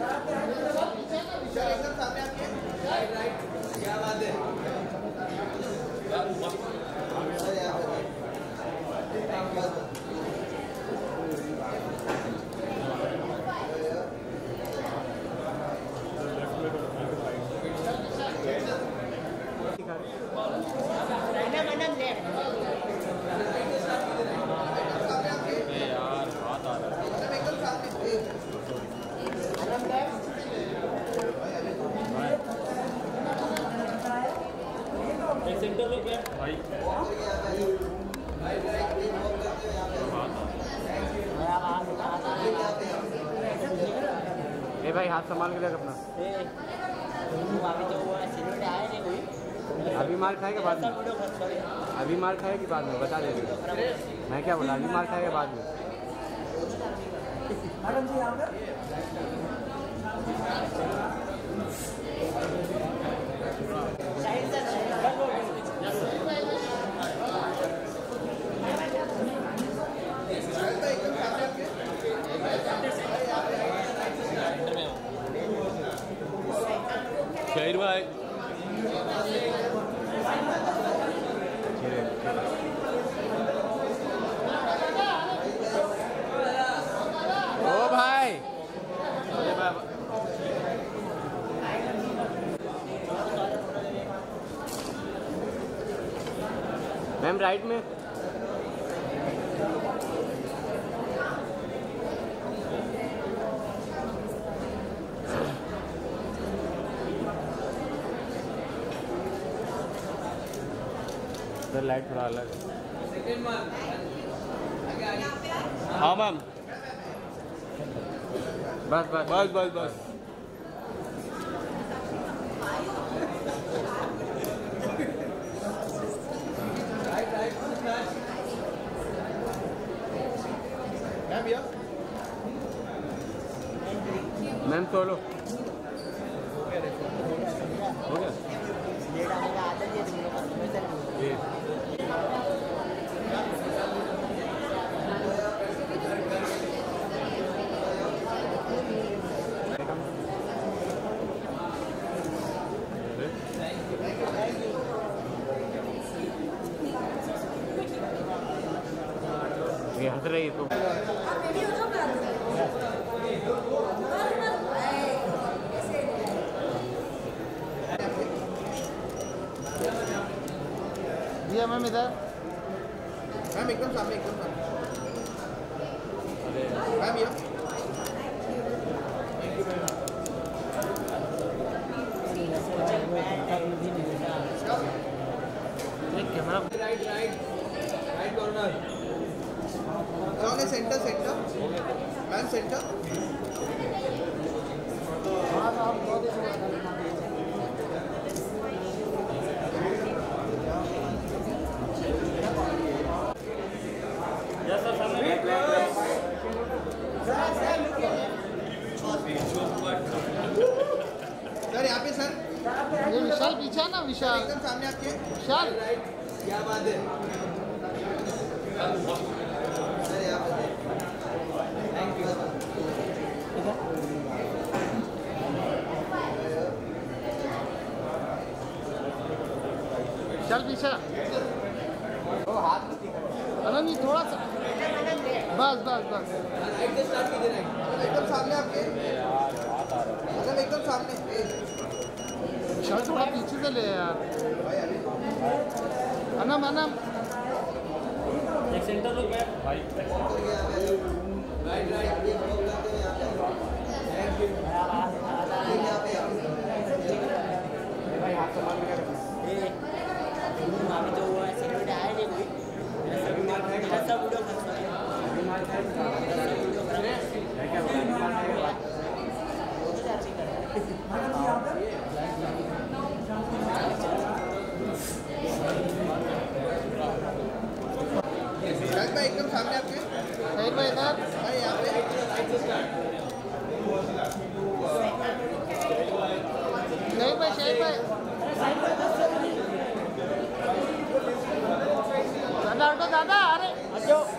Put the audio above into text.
एकदम सामने आपके राइट क्या बात है सेंटर लोग भाई ए भाई हाथ संभाल के रख अपना। अभी मार खाएगा बाद में? अभी मार खाएगी बाद में बता देंगे। मैं क्या बोला अभी मार खाएगा बाद में? मैडम जी यहाँ शहीर भाई ओ भाई मैम राइट में लाइट थोड़ा अलग है। हाँ मैम बस बस बस बस बस मैम सोलो हो गया ये हंस रही है तो भैया मैम इधर मैम एकदम सामने मैम ये camera right corner centre ma'am centre sir यहाँ पे सर ये विशाल पीछे ना विशाल एकदम सामने आपके विशाल क्या बात है सर यहाँ पे थैंक यू विशाल पीछे नहीं थोड़ा सा बस राइट से स्टार्ट कीजिए राइट एकदम सामने आपके एकदम सामने विशाल थोड़ा पीछे से ले यार अनम एक सेंटर लोग भाई राइट थैंक यू भाई हाथ संभाल के रख एकदम सामने आपके सही भाई इधर भाई यहाँ पे नहीं भाई सही भाई दादा अरे